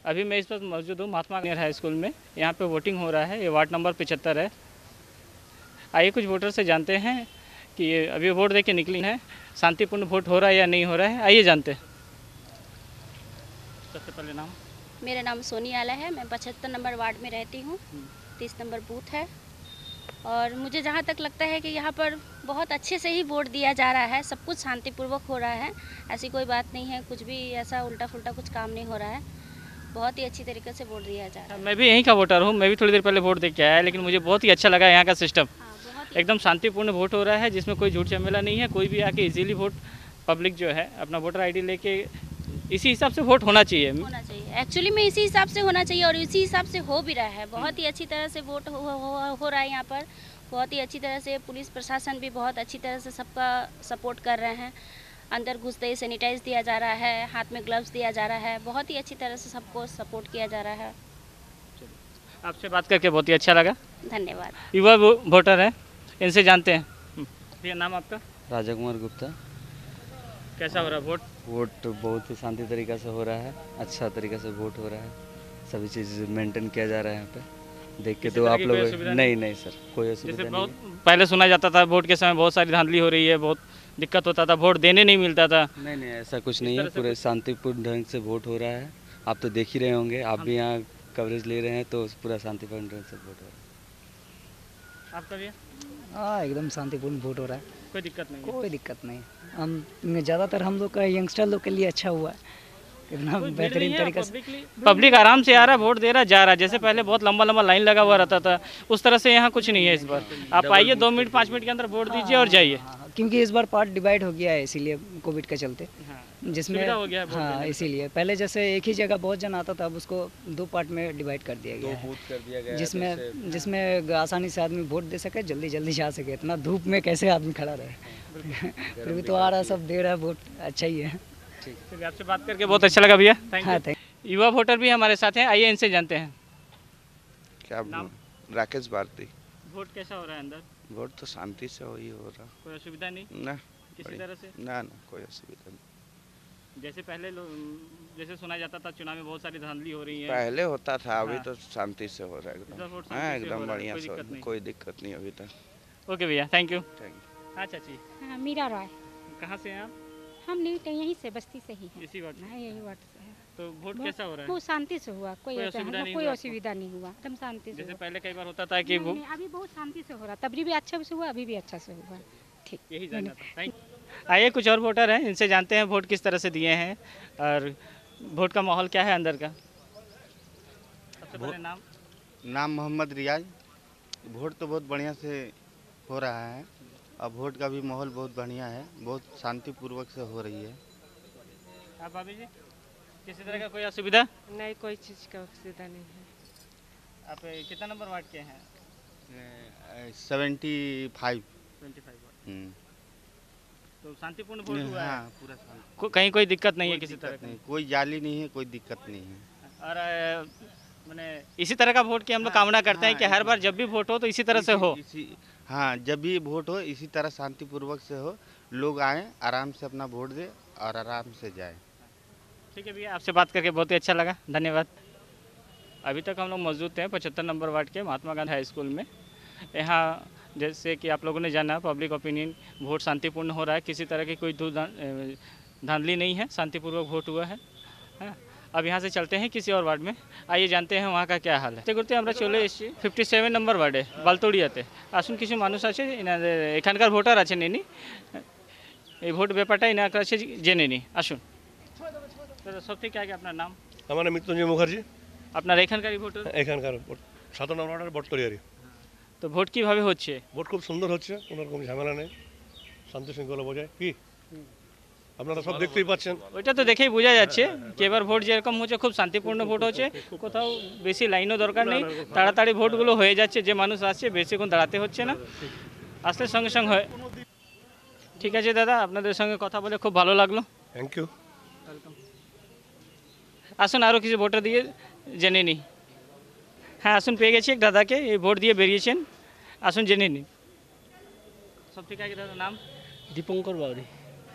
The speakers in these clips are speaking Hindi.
अभी मैं इस वक्त मौजूद हूँ महात्मा गांधी हाई स्कूल में। यहाँ पे वोटिंग हो रहा है। ये वार्ड नंबर 75 है। आइए कुछ वोटर से जानते हैं कि ये अभी वोट दे के निकली हैं, शांतिपूर्ण वोट हो रहा है या नहीं हो रहा है। आइए जानते हैं। सबसे पहले नाम। मेरा नाम सोनी आला है। मैं 75 नंबर वार्ड में रहती हूँ। 30 नंबर बूथ है। और मुझे जहाँ तक लगता है कि यहाँ पर बहुत अच्छे से ही वोट दिया जा रहा है। सब कुछ शांतिपूर्वक हो रहा है। ऐसी कोई बात नहीं है, कुछ भी ऐसा उल्टा फुल्टा कुछ काम नहीं हो रहा है। बहुत ही अच्छी तरीके से वोट दिया जा रहा है। मैं भी यहीं का वोटर हूँ। मैं भी थोड़ी देर पहले वोट दे के आया, लेकिन मुझे बहुत ही अच्छा लगा यहाँ का सिस्टम। एकदम शांतिपूर्ण वोट हो रहा है, जिसमें कोई झूठ झमेला नहीं है। कोई भी आके इजीली वोट, पब्लिक जो है अपना वोटर आईडी लेके इसी हिसाब से वोट होना चाहिए। एक्चुअली में इसी हिसाब से होना चाहिए और इसी हिसाब से हो भी रहा है। बहुत ही अच्छी तरह से वोट हो रहा है यहाँ पर। बहुत ही अच्छी तरह से पुलिस प्रशासन भी बहुत अच्छी तरह से सबका सपोर्ट कर रहे हैं। अंदर घुसते ही सैनिटाइज दिया जा रहा है, हाथ में ग्लव्स दिया जा रहा है। बहुत ही अच्छी तरह से सबको सपोर्ट किया जा रहा है। आपसे बात करके बहुत ही अच्छा लगा। धन्यवाद। युवा वोटर है, इनसे जानते हैं। भैया नाम आपका? राजा कुमार गुप्ता। कैसा हो रहा है वोट? वोट बहुत ही शांति तरीका से हो रहा है। अच्छा तरीका से वोट हो रहा है। सभी चीज़ मेंटेन किया जा रहा है यहाँ पे। देख के तो आप लोग नहीं सर, कोई असुविधा नहीं है। पहले सुना जाता था वोट के समय बहुत सारी धांधली हो रही है, बहुत दिक्कत होता था, वोट देने नहीं मिलता था। नहीं ऐसा कुछ नहीं है। पूरे शांतिपूर्ण ढंग से वोट हो रहा है। आप तो देख ही रहे होंगे, आप भी यहाँ कवरेज ले रहे हैं, तो पूरा शांतिपूर्ण ढंग से वोट हो रहा है। आपका भी? हाँ, एकदम शांतिपूर्ण वोट हो रहा है। कोई दिक्कत नहीं? कोई दिक्कत नहीं। हम ज़्यादातर हम लोग का यंगस्टर लोग के लिए अच्छा हुआ है। इतना बेहतरीन तरीके से पब्लिक आराम से आ रहा है, वोट दे रहा, जा रहा है। जैसे पहले बहुत लंबा लंबा लाइन लगा हुआ रहता था, उस तरह से यहाँ कुछ नहीं है इस बार। आप आइए 2 मिनट 5 मिनट के अंदर वोट दीजिए और जाइए। क्योंकि इस बार पार्ट डिवाइड हो गया है, इसीलिए कोविड के चलते, जिसमें हो गया। हाँ, इसीलिए पहले जैसे एक ही जगह बहुत जन आता था, अब उसको 2 पार्ट में डिवाइड कर दिया गया है, जिसमें आसानी से आदमी वोट दे सके, जल्दी जल्दी जा सके। इतना धूप में कैसे आदमी खड़ा रहे। फिर भी तो आ रहा, सब दे रहा है वोट, अच्छा ही है। चलिए, आपसे बात करके बहुत अच्छा लगा भैया। हाँ, युवा वोटर भी हमारे साथ हैं। आइए इनसे जानते हैं। क्या नाम? राकेश भारती। वोट कैसा हो रहा है अंदर? वोट तो शांति से हो ही हो रहा। कोई असुविधा नहीं ना किसी तरह से? ना कोई असुविधा नहीं। जैसे पहले जैसे सुना जाता था चुनाव में बहुत सारी धांधली हो रही है। पहले होता था, अभी तो शांति से हो रहा है एकदम। हाँ, एकदम बढ़िया से, कोई दिक्कत नहीं अभी तक। ओके भैया, थैंक यू। हाँ चाची। हाँ, मीरा रॉय। कहाँ से हैं आप? हम नहीं, यहीं से बस्ती से ही है। इसी वार्ड से? हाँ, यही वार्ड से है। तो वोट कैसा हो रहा है? बहुत शांति से हुआ। कोई असुविधा नहीं हुआ। एकदम शांति से। जैसे पहले कई बार होता था कि वो अभी बहुत शांति से हो रहा। तभी भी अच्छा से हुआ, अभी भी अच्छा से हुआ। ठीक, यही जानना था। Thank you. आइए कुछ और वोटर हैं, इनसे जानते हैं वोट किस तरह से दिए हैं और वोट का माहौल क्या है अंदर का। सबसे पहले नाम मोहम्मद रियाज। वोट तो बहुत बढ़िया से हो रहा है। अब वोट का भी माहौल बहुत बढ़िया है, बहुत शांतिपूर्वक से हो रही है। आप भाभी जी, किसी तरह का कोई असुविधा? नहीं, कोई चीज़ का असुविधा नहीं है। आप कितना नंबर वार्ड के हैं? 75 वार्ड। तो शांतिपूर्ण वोट हुआ है? हाँ, पूरा शांति। कहीं कोई दिक्कत नहीं है किसी तरह की? कोई जाली नहीं है, कोई दिक्कत नहीं है। और मैंने इसी तरह का वोट की हम लोग कामना करते हैं कि हर बार जब भी वोट हो तो इसी तरह से हो। हाँ, जब भी वोट हो इसी तरह शांतिपूर्वक से हो, लोग आए, आराम से अपना वोट दे और आराम से जाए। ठीक है भैया, आपसे बात करके बहुत ही अच्छा लगा। धन्यवाद। अभी तक हम लोग मौजूद थे 75 नंबर वार्ड के महात्मा गांधी हाई स्कूल में। यहाँ जैसे कि आप लोगों ने जाना, पब्लिक ओपिनियन, वोट शांतिपूर्ण हो रहा है। किसी तरह की कोई धांधली नहीं है, शांतिपूर्वक वोट हुआ है। अब यहाँ से चलते हैं किसी और वार्ड में। आइए जानते हैं वहाँ का क्या हाल है। ঘুরতে আমরা চলে এসেছি 57 নম্বর ওয়ার্ডে বালতড়িয়াতে। আসুন কিছু মানুষ আছে, এখানকার ভোটার আছেন, ইনি এই ভোট ব্যাপারটা ইনার কাছে জেনে নিই। আসুন সব থেকে আগে আপনার নাম? আমার নাম মৃত্যুঞ্জয় মুখার্জি। আপনার এখানকারই ভোটার? এখানকার 7 নম্বর ওয়ার্ডের বটতলিয়ারি। তো ভোট কীভাবে হচ্ছে? ভোট খুব সুন্দর হচ্ছে, কোনো রকম ঝামেলা নেই, শান্তি শৃঙ্খলা বজায়। কি আপনারা সব দেখতেই পাচ্ছেন? ওইটা তো দেখেই বোঝা যাচ্ছে कि এবার ভোট যেরকম হচ্ছে খুব শান্তিপূর্ণ ভোট হচ্ছে। কোথাও বেশি লাইনও দরকার নেই, তাড়াতাড়ি ভোটগুলো হয়ে যাচ্ছে। যে মানুষ আসছে বেশিক্ষণ দাঁড়াতে হচ্ছে না, আসলে সঙ্গে সঙ্গে হয়। ঠিক আছে দাদা, আপনাদের সঙ্গে কথা বলে খুব ভালো লাগলো। Thank you. ওয়েলকাম। আসুন আরও কিছু ভোটার দিয়ে জেনে নিই। হ্যাঁ আসুন, পেয়ে গেছি এক দাদাকে, এই ভোট দিয়ে বেরিয়েছেন। আসুন জেনে নিই। সব ঠিক আছে দাদা, নাম? দীপঙ্কর বাউরি।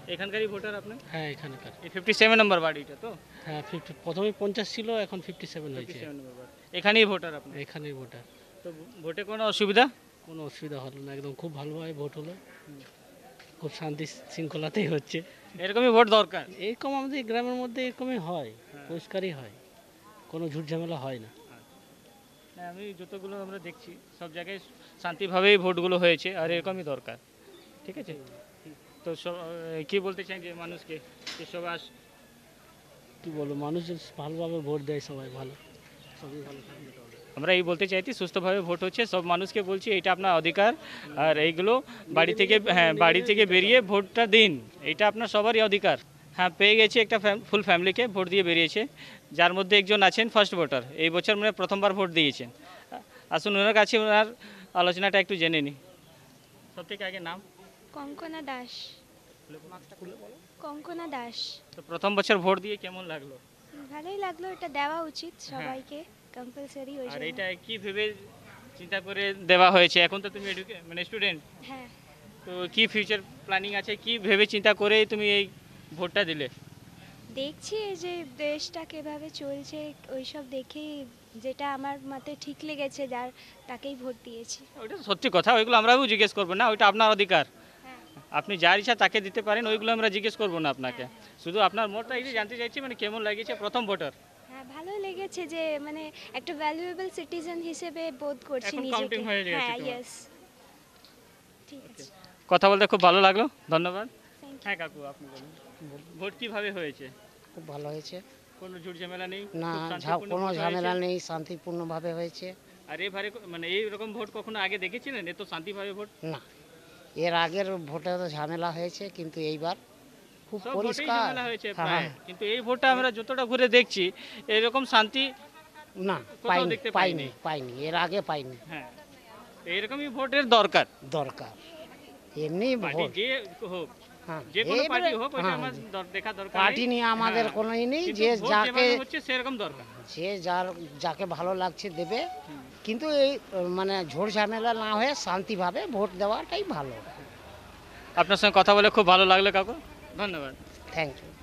এখানকারই ভোটার আপনি? হ্যাঁ এখানকার। এই 57 নম্বর ওয়ার্ড এটা তো? হ্যাঁ প্রথমে 50 ছিল, এখন 57 হয়েছে। 57 নম্বর ওয়ার্ড। এখানেই ভোটার আপনি? এখানেই ভোটার। তো ভোটে কোনো অসুবিধা? কোনো অসুবিধা হলো না, একদম খুব ভালোভাবে ভোট হলো, খুব শান্তি শৃঙ্খলাতেই হচ্ছে। এরকমই ভোট দরকার। এরকম আমাদের গ্রামের মধ্যে এরকমই হয়, পরিষ্কারই হয়, কোনো ঝুট ঝামেলা হয় না। আমি যতগুলো আমরা দেখছি সব জায়গায় শান্তিভাবেই ভোটগুলো হয়েছে, আর এরকমই দরকার। ঠিক আছে, তো কি বলতে চাই যে মানুষকে যে সবাই কি বলবো, মানুষ ভালোভাবে ভোট দেয়, সবাই ভালো, সবই ভালো থাকবে। আমরা এই বলতে চাইছি সুস্থভাবে ভোট হচ্ছে, সব মানুষকে বলছি এটা আপনার অধিকার, আর এইগুলো বাড়ি থেকে বেরিয়ে ভোটটা দিন, এটা আপনার সবারই অধিকার। হ্যাঁ, পেয়ে গেছি একটা ফুল ফ্যামিলিকে ভোট দিয়ে বেরিয়েছে, যার মধ্যে একজন আছেন ফার্স্ট ভোটার, এই বছর মানে প্রথমবার ভোট দিয়েছেন। আসুন ওনার কাছে ওনার আলোচনাটা একটু জেনে নিই। সব থেকে আগে নাম? কঙ্কনা দাস। কঙ্কনা দাস। তো প্রথম বছর ভোট দিয়ে কেমন লাগলো? ভালোই লাগলো, এটা দেওয়া উচিত সবাইকে, কম্পালসারি হয়ে আর যাবে। এটা কি ভেবে চিন্তা করে দেওয়া হয়েছে? এখন তো তুমি মানে স্টুডেন্ট, হ্যাঁ, তো কি ফিউচার প্ল্যানিং আছে, কি ভেবে চিন্তা করে তুমি এই ভোটটা দিলে? দেখছি এই যে দেশটা কিভাবে চলছে ওইসব দেখেই যেটা আমার মতে ঠিক লেগেছে, যার তাকেই ভোট দিয়েছি। ওইটা সত্যি কথা, ওইগুলো আমরাও জিজ্ঞেস করবো না, ওইটা আপনার অধিকার, আপনি যার ইচ্ছা তাকে দিতে পারেন, ওইগুলো আমরা জিজ্ঞেস করবো না আপনাকে। শুধু আপনার মতটা এই জানতে চাইছি, মানে কেমন লাগছে প্রথম ভোটার? হ্যাঁ, ভালো লেগেছে যে মানে একটা ভ্যালুয়েবল সিটিজেন হিসেবে বোধ করছি এখন নিজেকে। কাউন্টিং হয়ে গেছে হ্যাঁ, তোমার। ইয়েস, ঠিক আছে। কথা বলতে খুব ভালো লাগলো, ধন্যবাদ। হ্যাঁ কাকু, আপনি বলুন ভোট কিভাবে হয়েছে? খুব ভালো হয়েছে, কোনো ঝুট ঝামেলা নেই? না খুব শান্তিপূর্ণ কোনো ভোট ঝামেলা হয়েছে? নেই, শান্তিপূর্ণভাবে হয়েছে। আর এবারে মানে এইরকম ভোট কখনো আগে দেখেছিলেন এত শান্তিভাবে ভোট? না, এর আগের ভোটে তো ঝামেলা হয়েছে, কিন্তু এইবার খুব সব ভোটেই পরিষ্কার। ঝামেলা হয়েছে হ্যাঁ, প্রায়, কিন্তু এই ভোটটা আমরা যতটা ঘুরে দেখছি এরকম শান্তি না কোথাও দেখতে পাইনি। পাইনি, এর আগে পাইনি। হ্যাঁ, এইরকমই ভোটের দরকার। এমনি পার্টি ভোট, যে হোক, হ্যাঁ, যে কোনো এবারে- পার্টি হোক, ওইটা হ্যাঁ, আমার দেখা দরকার পার্টি নেই। নিয়ে আমাদের হ্যাঁ, কোনো ই নেই, কিন্তু যে ভোট যাকে যেভাবে হচ্ছে সেরকম দরকার। যে যাকে ভালো লাগছে দেবে, কিন্তু এই মানে ঝোড় ঝামেলা না হয়ে শান্তিভাবে ভোট দেওয়াটাই ভালো। আপনার সঙ্গে কথা বলে খুব ভালো লাগলো কাকু, ধন্যবাদ। Thank you.